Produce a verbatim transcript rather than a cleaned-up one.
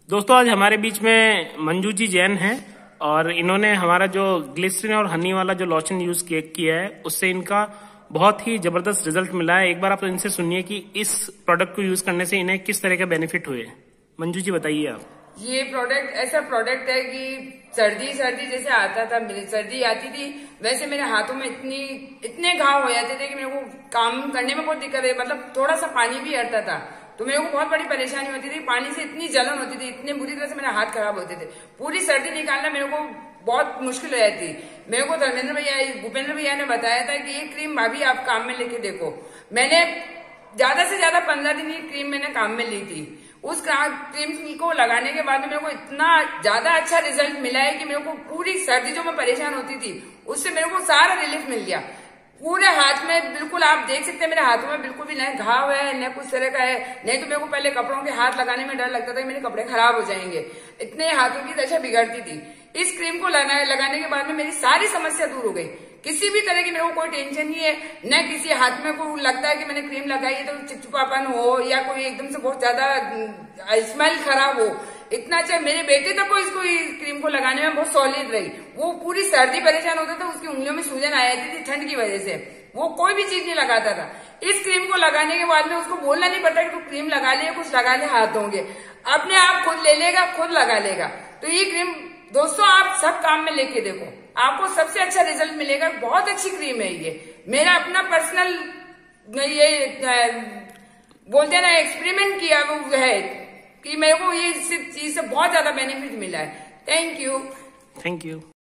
दोस्तों आज हमारे बीच में मंजू जी जैन हैं और इन्होंने हमारा जो ग्लिसरीन और हनी वाला जो लोशन यूज किया है उससे इनका बहुत ही जबरदस्त रिजल्ट मिला है। एक बार आप इनसे सुनिए कि इस प्रोडक्ट को यूज करने से इन्हें किस तरह के बेनिफिट हुए। मंजू जी बताइए आप। ये प्रोडक्ट ऐसा प्रोडक्ट है कि सर्दी सर्दी जैसे आता था, सर्दी आती थी वैसे मेरे हाथों में इतनी इतने घाव हो जाते थे कि मेरे को काम करने में बहुत दिक्कत है। मतलब थोड़ा सा पानी भी अड़ता था तो मेरे को बहुत बड़ी परेशानी होती थी। पानी से इतनी जलन होती थी, इतने बुरी तरह से मेरे हाथ खराब होते थे। पूरी सर्दी निकालना मेरे को बहुत मुश्किल हो जाती। मेरे को धर्मेंद्र भैया भूपेंद्र भैया ने बताया था कि ये क्रीम भाभी आप काम में लेके देखो। मैंने ज्यादा से ज्यादा पंद्रह दिन ये क्रीम मैंने काम में ली थी। उस क्रीम को लगाने के बाद मेरे को इतना ज्यादा अच्छा रिजल्ट मिला है कि मेरे को पूरी सर्दी जो मैं परेशान होती थी उससे मेरे को सारा रिलीफ मिल गया। पूरे हाथ में बिल्कुल आप देख सकते हैं मेरे हाथों में बिल्कुल भी न घाव है न कुछ तरह का है। नहीं तो मेरे को पहले कपड़ों के हाथ लगाने में डर लगता था कि मेरे कपड़े खराब हो जाएंगे, इतने हाथों की दशा बिगड़ती थी। इस क्रीम को लगाने के बाद में मेरी सारी समस्या दूर हो गई। किसी भी तरह की मेरे को कोई टेंशन नहीं है, न किसी हाथ में को लगता है कि मैंने क्रीम लगाई है तो चिपचिपापन हो या कोई एकदम से बहुत ज्यादा स्मेल खराब हो। इतना अच्छा मेरे बेटे तक को इसको क्रीम को लगाने में बहुत सॉलिड रही। वो पूरी सर्दी परेशान होता था, उसकी उंगलियों में सूजन आ जाती थी ठंड की वजह से, वो कोई भी चीज नहीं लगाता था। इस क्रीम को लगाने के बाद में उसको बोलना नहीं पड़ता कि तू क्रीम लगा ले, कुछ लगा ले, हाथ धोंगे, अपने आप खुद ले लेगा, खुद लगा लेगा। तो ये क्रीम दोस्तों आप सब काम में लेके देखो, आपको सबसे अच्छा रिजल्ट मिलेगा। बहुत अच्छी क्रीम है ये, मेरा अपना पर्सनल ये बोलते हैं ना एक्सपेरिमेंट किया वो है कि मेरे को ये चीज से बहुत ज्यादा बेनिफिट मिला है। Thank you. Thank you.